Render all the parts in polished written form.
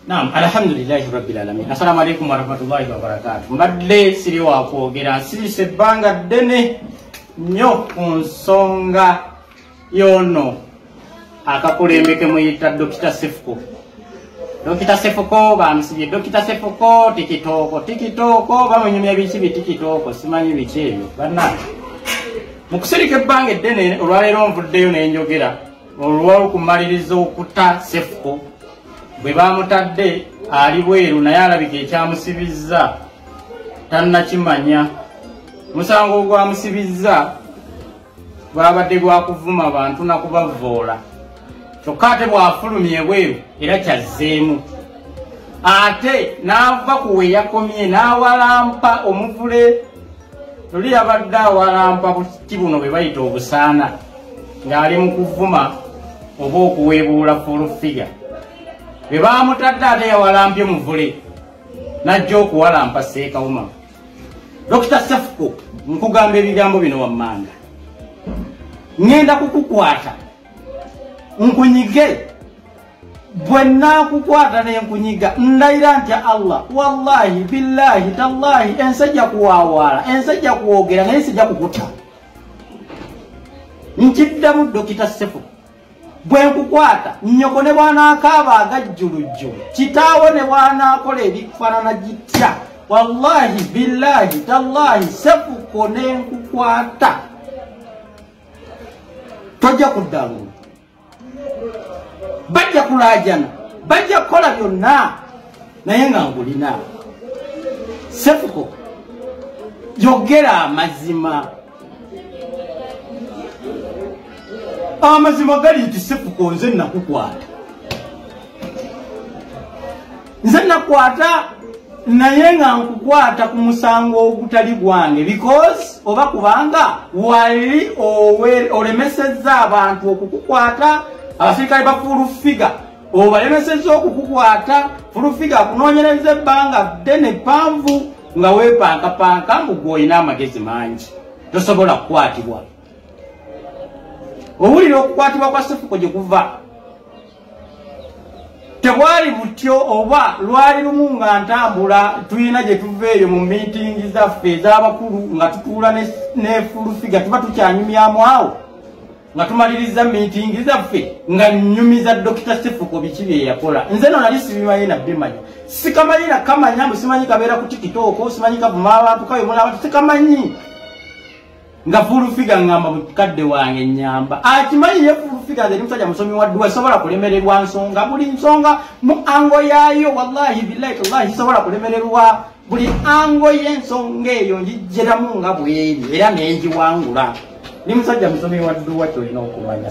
Naam, alhamdulillahi rabbil alamin. Assalamu alaikum warahmatullahi wabarakatuh. Mbadde siri wa kwogera sirise banga dene nnyo ku nsonga yono akakulembeke muyita Dr. Sefuko. Dr. Sefuko bamusibye Dr. Sefuko tikitoko bamunyumya biki bitikitoko simanyi biki ebyo bana mukusirika ebbanga eddene olwaleero nvuddeyo n'enjogera olw'okumaliriza okuta Sefuko bwe bamutadde ali bweru naye alabika ekyamusibizza tannakimanya. Musango gwamusibizza gwabadde gwa kuvuma abantu nakubavoola kyokka ate bw'afulumye bweru era kyazzeemu ate n'ava ku we yakomye n'awalampa omuvule luli yabadde awalampa buti buno bwe bayita obusaana ng'ali mu kuvuma oba okuweebuula fulufiga bwe baamutadde ate yawalampye muvule n'ajja okuwalampa Seekawuma. Dr. Sefuko nkugamba ebigambo bino wammanga ngenda kukukwata nkunyige bwe naakukwata nenkunyiga ndayira nti Allah wallahi billahi tallahi ensajja kuwawaala ensajja kuwogera naye sijja kukuta. Nkiddamu Dr. Sefuko bwe nkukwata nnyoko ne bw'anaakaaba agajjulujju kitaawo ne bw'anaakola ebifaanana gitya wallahi billahi tallahi Sefuko ne nkukwata tojja kuddamu bajja kulaajana bajja kukola byonna naye nga ngulina. Sefuko yogera amazima amazima gali nti Sefuko nze nakukwata nze nakwata naye nga nkukwata ku musango ogutali gwange because oba kubanga wali olemesezza abantu okukukwata abasirikale ba fulufiga obalemesezza okukukwata fulufiga akunoonyereza ebbanga ddene ppanvu nga weepankapanka mbu gw'olina amagezi mangi tosobola kukwatibwa. Owulira okukwatibwa kwa Sefuko gye kuva tebwali butyo oba lwali lumu nga ntambula tulina gye tuva eyo mu miitingi zaffe ez'abakulu nga tutuula ne fulufiga tuba tukyanyumyamu awo nga tumaliriza miitingi zaffe nga nnyumiza Dr. Sefuko biki bye yakola. Nze no nali sibimanyi nabbi manyi sikamanyi nakamanya mbu simanyi kabeera ku tikitoko simanyi kavuma abantu kawemula abantu sikamanyi nga fulufiga ngamba mukadde wange nyamba akimanyi ye fulufiga nze musajja musomi wa dduwa sobola kulemererwa nsonga buli nsonga mu ango yaayo wallahi billahi tallahi sobola kulemererwa buli ango y'ensonga eyo njijjeramu nga bweri era nenjiwangula ni musajja musomi wa dduwa kyolina okumanya.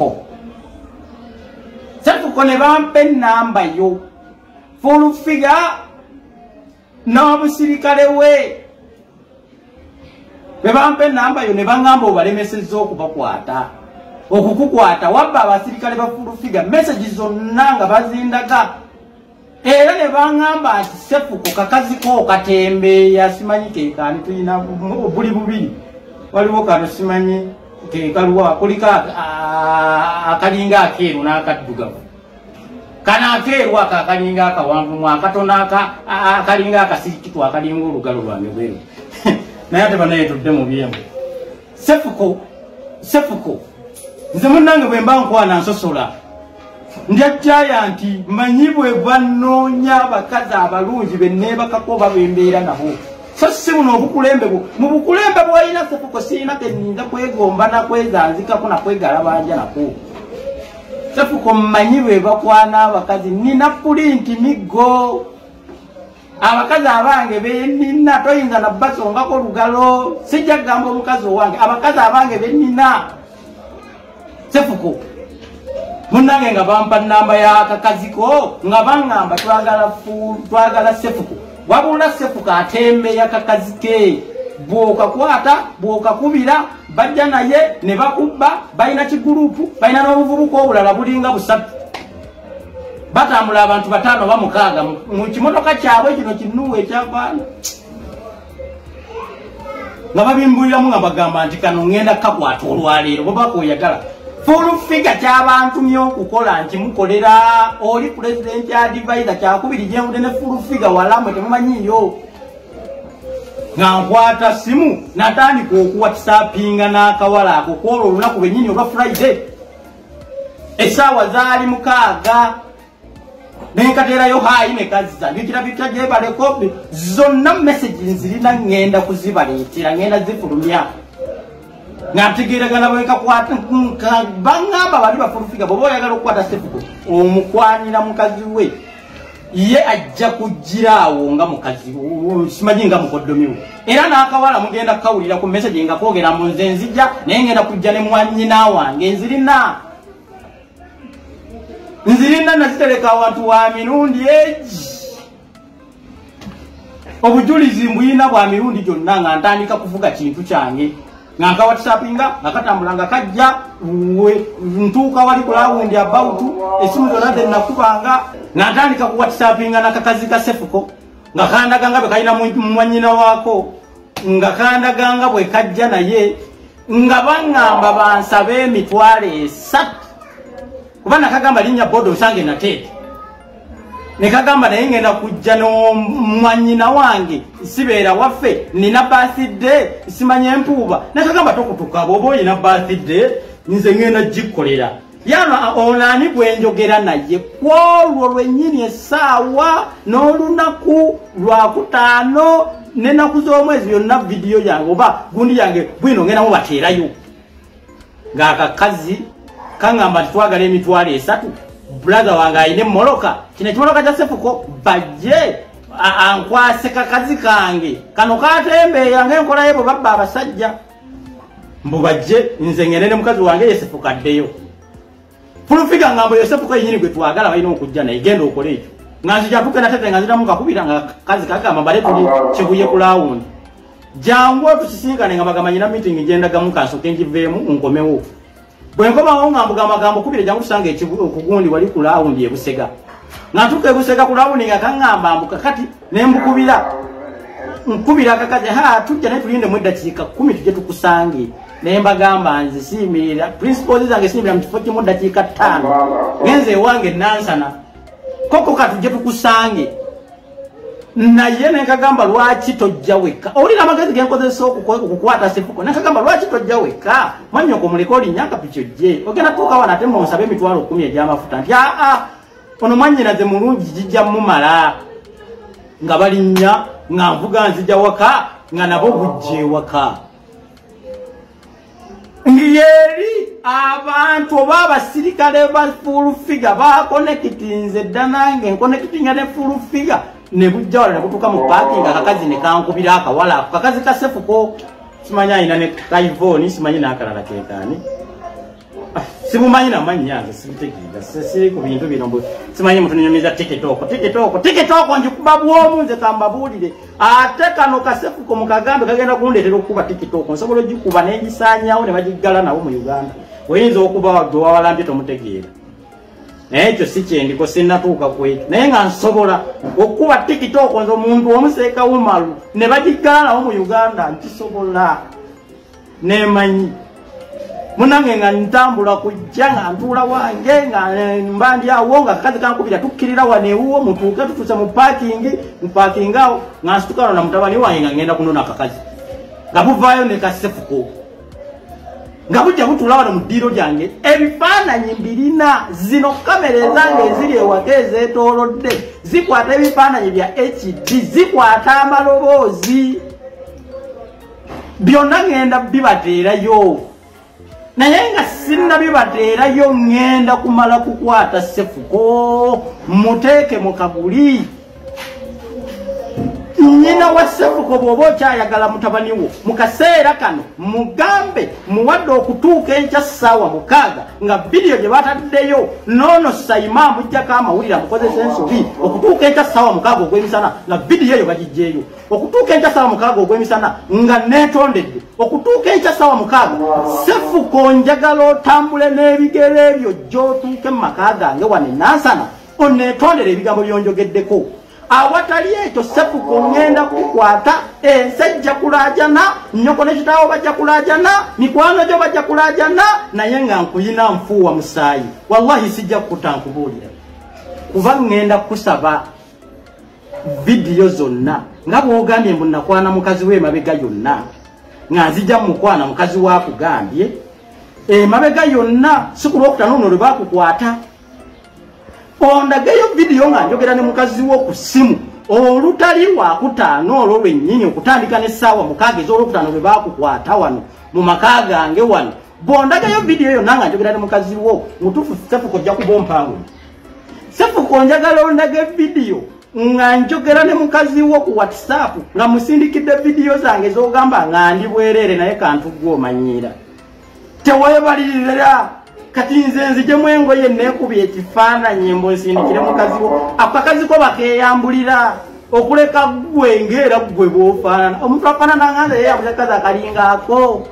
Sefuko ne bampa ennamba yo fulufiga n'obusirikale we bwe bampa ennamba yo ne baŋŋamba obalemesezza okukukwata wabba abasirikale ba fulufiga meseji zonna nga bazindaga era ne baŋŋamba nti Sefuko kakaziko katembeeya simanyi keekaani tulina buli bubiri waliwo kano simanyi keekaluwa kuliko akalinga akeeru n'akaddugavu kana akeeru aka akalinga akawanvumu akatono akalinga akasirikitu akalinga olugalo lwange bweru naye ate banaye tudde mu byembu. Sefuko nze munnange bwe mba nkwana nsosola ndyajjaya nti manyi bwe banoonya abakazi abalungi be neebakako oba bembeera nabo so si buno obukulembe mu bukulembe bwalina Sefuko sirina keninza kwegomba nakwezanzikako nakwegalabanja nako. Sefuko mmanyi bwe bakwana abakazi nina pulinti miggo abakazi abange benina toyinza nabbasongako olugalo sijja kugamba omukazi owange abakazi abange benina. Sefuko munnange nga bampa nnamba y'akakaziko nga baŋŋamba twagala Sefuko wabula Sefuko atembeeya akakazi ke bw'okakwata bw'okakubira bajja naye ne bakubba balina kigurupu balina n'obuvubuka obulala bulinga busatu batambula abantu 5 ba 6 mu kimotoka kyabwe kino kinuwe ekyavaana nga babimbuliramu nga bagamba nti kano ngenda kakwata olwaleero bwe bakoyagala full figure ky'abantu myo okukola nti mukolera oli president advisor kyakubiri gye mudene full figure walamwe temumanyiyo nga nkwata simu natandika okuwatisapinga n'akawala ako kwolwo olunaku lwennyini olwa Friday essaawa zaali 6 nenkateerayo hayi nekazza bikirabika gyebaleko zonna message nzirina ngenda kuzibaleetera ngenda zifulumya nga ntegeeragana bwekakwata baŋŋamba bali bafulufiga bw'oba oyagala okukwata sefuko omukwanira mukazi we ye ajja kugiraawo nga mukazi simanyi nga mukoddomiwe era n'akawala mugenda kukawulira ku message nga kwogera mu nze nzija naye ngenda kujja ne mwanyina wange nzirina nazitereka awantu wa mirundi egi obujulizi mbuyina bwa mirundi gyonna nga ntandika kuvuga kintu kyange nga nkawatisapinga nga katambula nga kajja ntuuka wali ku lawundi abawutu esimu zonna ze nakubanga nga ntandika kuwatisapinga nakakazi ka sefuko nga kandaganga bwe kalina mwanyina waako nga kandaganga bwe kajja naye nga baŋŋamba bansabe emitwalo 3 kuba nakagamba linnya bodo osange nateete nekagamba naye ngenda kujja nomwanyina wange sibeera waffe nina birthday simanye empuuba nekagamba tokutuka bw'oba oyina birthday nze ngenda gikolera yana onani bwenjogera naye kwolwo lwennyini essaawa n'olunaku lwakutaano n'ennaku z'omwezi byonna vidiyo yange oba gundi yange bwino ngenda mubateerayo ng'akakazi kaŋŋamba titwagala emitwalo 3 brother wange ayina emmoloka kino ekimoloka kya sefuko bajje ankwase kakazi kange kano katembeeya ng'enkola ye bwe babba abasajja mbu bajje nze ngende ne mukazi wange yesefuko addeyo fulufiga ngambo yesefuko yenyini gwe twagala balina okujja naye genda okole ekyo nga nzija tugenda tete nga nziramu kakubira nga kazi kagamba mbale tuli kibuye ku lawundi jangu otusisinkane nga bagamba nyina meeting gyendagamu kansoke ngiveemu nkomewo bwenkomawo ngamba amagambo kubira jangu tusange okugundi wali ku lawundi ebusega natuka ebusega ku lawundi nga kaŋŋamba mbuka kati nembukubira nkubira kakazi tujja naye tulinde mu eddakiika 10 tujje tukusange naye mbagamba nze siimirira principles zange siimirira mu kifo kimu eddakiika 5 ngenze ewange nansana koko katujje tukusange naye nekagamba lwaki tojja weka owulira amagezi genkozesa okukwata sefuko nekagamba lwaki tojja weka manyoko muleka olinyanga pikyojje ogenda tuukawa nate munsabe emitwalo 10 egy'amafuta nti ono mwannyinaze mulungi gijja mumala nga balinnya nga nvuga nzija waka nga nabo bujja ewaka ngiyeri abantu oba abasirikale ba full figure bakonekitinze dda nange nkonekitinga ne full figure ne bujja wala ne kutuuka mu parking akakazi ne kankubira akawala ako kakazi ka sefuko simanyi ayina ne kaivoni simanyi n'akalala keekaani simumanyi namannya nze sibitegeeza siri ku bintu bino simanyi mutunyumiza tikitoko njikuba bwomu nze kambabuulire ate kano kasefuko mukagambe kagenda kundeetera okukuba tikitoko nsobola ogikuba nengisaanyawo ne bagiggala nawo mu Uganda oyinza okuba gwe wawalambye tomutegeera naye ekyo si kyendiko sinnatuuka ku ekyo naye nga nsobola okukuba tikitoko nze omuntu omuseeka wumalu ne bagiggala nawo mu Uganda nkisobola nemanyi munange nga ntambula kujja nga ntuula wange nga mbandi awo nga kakazi kankubira tukkirira waneewuwo mutuuke tutuuse mu mpakingawo nga nsitukano na mutabani wange nga ngenda kunona akakazi nga buvaayo ne kasefuko nga bujja butula wano mu ddiiro lyange ebifaananyi mbirina zino kamera ezange eziri ewaka ezeetoolodde zikwata ebifaananyi bya HD zikwata amaloboozi byonna ngenda bibateerayo naye nga sinnabibateerayo ngenda kumala kukwata sefuko muteeke mu kaguli nyina wa sefuko bw'oba okyayagala mutabani wo mu kaseera kano mugambe muwadde okutuuka enkya ssaawa 6 nga vidiyo gye bataddeyo noono sayima mujjako amawulire amukozesa ensobi okutuuka enkya ssaawa 6 ogw'emisana nga vidiyo eyo bagiggyeeyo okutuuka enkya ssaawa 6 ogw'emisana nga neetondedde okutuuka enkya ssaawa 6 sefuko njagala otambule n'ebigere ebyo gy'otuuke mu maka gange wane nansana oneetondera ebigambo byonjogeddeko awatali ekyo Sefuko ngenda kukwata ensajja kulajana nyoko ne kitawo bajja kulajana mikwano gyo bajja kulajana naye nga nkuyina nfuwa musayi wallahi sijja kutankubuulira kuba ngenda kusaba video zonna nga bwogambye mbu nakwana mukazi we mabega yonna nga nzija mukwana mukazi wa kugambye mabega yonna sikulwa okutanono lwe bakukwata ondagayo video nga njogera ne mukazi wo ku simu olutali lwakutaano olwo lwennyini okutandika n'essaawa mukaaga ez'olwokutaano lwe bakukwata wano mu maka gange wano bondagayo video yonna nga njogera ne mukazi wo mutuufu Sefuko ojja kuba ompangu Sefuko njagala ondage video nga njogera ne mukazi wo ku WhatsApp nga musindikidde video zange z'ogamba nga ndi bwereere naye kantu gw'omanyira teweebalirira kati nze nzije mwengoye neekubye ekifaananyi mbu nsindikire mukazi wo akakazi ko bakeeyambulira okuleka gwe ng'era gwe bw'ofaanana omuntu afaanana nga nze yeeyambulira kazi akalingaako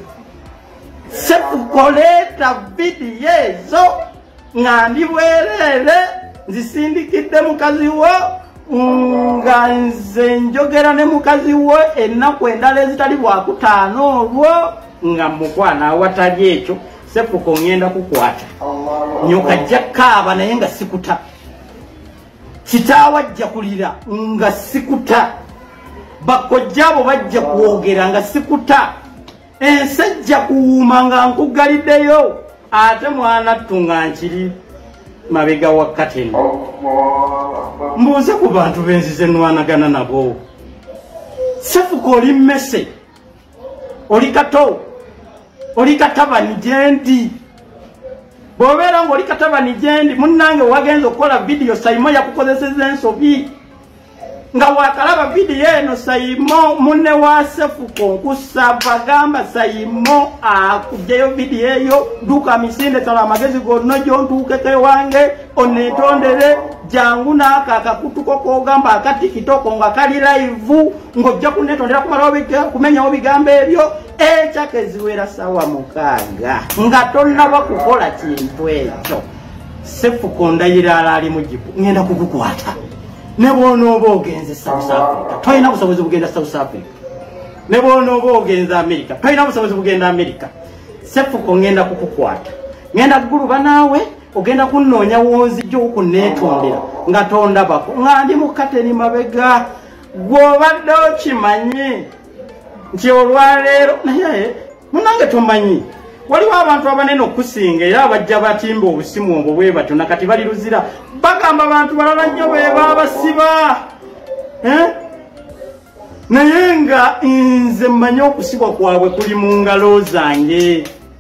Sefuko leeta vidiyo ezo nga ndi bwereere nzisindikidde mukazi wo nga nze njogera ne mukazi wo ennaku endala ezitali bwakutaano olwo nga mukwana awatali ekyo Sefuko ngenda kukwata nyoka jja kaaba naye nga sikuta kitaawa ajja kulira nga sikuta bakojjabo bajja kwogera nga sikuta ensajja kuwuuma nga nkugaliddeyo ate mwana tunga nkiri mabega wa kateni mbuuze ku bantu benzize nwanagana nabo Sefuko oli mmese oli kato oli katabani gyendi bw'obeera ng'oli katabani gyendi munnange wagenza okukola video Saimo yakukozeseza ensobi nga wakalaba video eno Saimo munne wa Sefuko nkusaba gamba Saimo akugyeyo video eyo duka misinde tala amagezi gonna gyontuukeko ewange onneetondere jangu n'ako akakutuko k'ogamba akati kitoko nga kali live ng'ojja kunneetondera kumenyawo bigambo ebyo ekyaka eziwera ssaawa 6 nga tonnaba kukola kintu ekyo Sefuko ndayira ali mujibu ngenda kukukwata ne bw'onooba ogenze South Africa tolina busobozi bugenda South Africa ne bw'onooba ogenze America tolina busobozi bugenda America Sefuko ngenda kukukwata ngenda kuguluba naawe ogenda kunnoonya wonzijja okunneetondera nga tondabako nga ndi mu kateni mabega gw'obadde okimanyi nti olwaleero naye munange tomanyi waliwo abantu abanene okusinga era abajja batimba obusimu obwo bwe batyo nakati bali luzira bagamba abantu balala nnyo be babasiba naye nga nze mmanyi okusibwa kwabwe kuli mu ngalo zange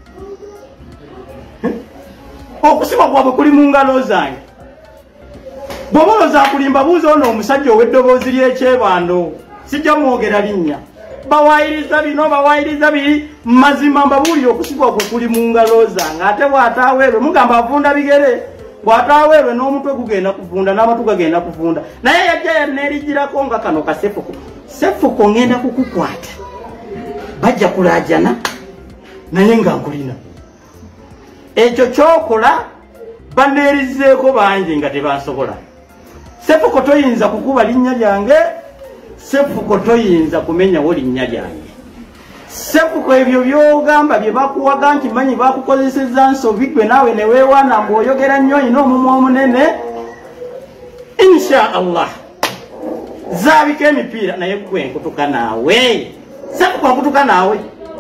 okusibwa kwabwe kuli mu ngalo zange bw'oba kulimba buuza ono omusajja ow'eddoboozi ly'ekyebando sijja mwogera linnya bawayiriza bino bawayiriza biri mazima mbabuulire okusibwa kwe kuli mu ngalo zange ate bw'ataaweerwe mugamba avunda bigere bw'ataaweerwe n'omutwe gugenda kuvunda n'amatu gagenda kuvunda naye yajja yanneerigirako nga kano ka Sefuko Sefuko ngenda kukukwata bajja kulaajana naye nga nkulina ekyo kyokola banneerizeeko bangi nga tebansobola Sefuko toyinza kukuba linnya lyange Sefuko toyinza kumenyawo linnya lyange Sefuko ebyo by'ogamba bye bakuwaga nti manyi bakukozeseza nsobi gwe naawe ne weewaana ng'oyogera nnyo ina omumwa omunene insha Allah zaabika emipiira naye gwe nkutuka naawe Sefuko nkutuka naawe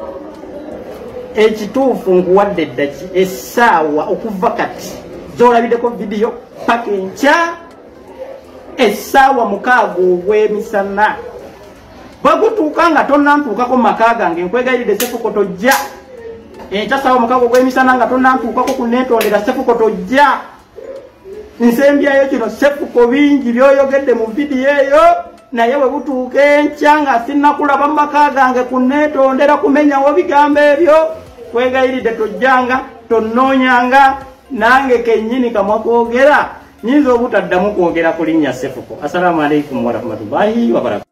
ekituufu nkuwadde eddaki essaawa okuva kati z'olabiddeko vidiyo paka enkya essaawa 6 ogw'emisana bwegutuuka nga tonnantuukako maka gange nkwegayiridde Sefuko tojja enkya ssaawa 6 ogw'emisana nga tonnantuukako kunneetondera Sefuko tojja nsembyayo kino Sefuko bingi by'oyogedde mu vidiyo eyo naye bwe butuuka enkya nga sinnakulaba mu maka gange kunneetondera kumenyawo bigambo ebyo kwegayiridde tojjanga tonnoonyanga nange kennyini kamwa koogera nyinza obutaddamu kwogera ku linnya Sefuko. Assalamu alaikum warahmatullahi wabarakatuh.